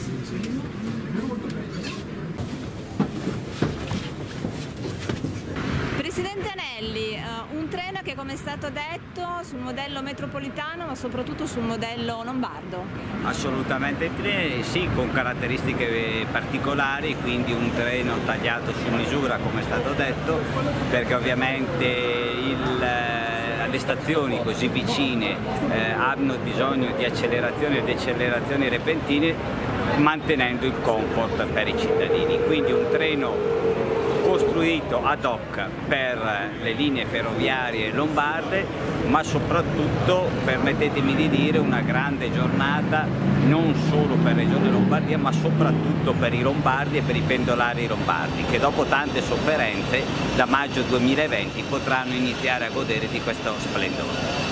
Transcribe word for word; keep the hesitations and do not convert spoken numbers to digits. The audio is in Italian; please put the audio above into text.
Presidente Anelli, un treno che, come è stato detto, sul modello metropolitano ma soprattutto sul modello lombardo. Assolutamente sì, con caratteristiche particolari, quindi un treno tagliato su misura, come è stato detto, perché ovviamente il, le stazioni così vicine eh, hanno bisogno di accelerazioni e decelerazioni repentine, mantenendo il comfort per i cittadini. Quindi un treno costruito ad hoc per le linee ferroviarie lombarde, ma soprattutto, permettetemi di dire, una grande giornata non solo per Regione Lombardia, ma soprattutto per i lombardi e per i pendolari lombardi, che dopo tante sofferenze da maggio duemilaventi potranno iniziare a godere di questo splendore.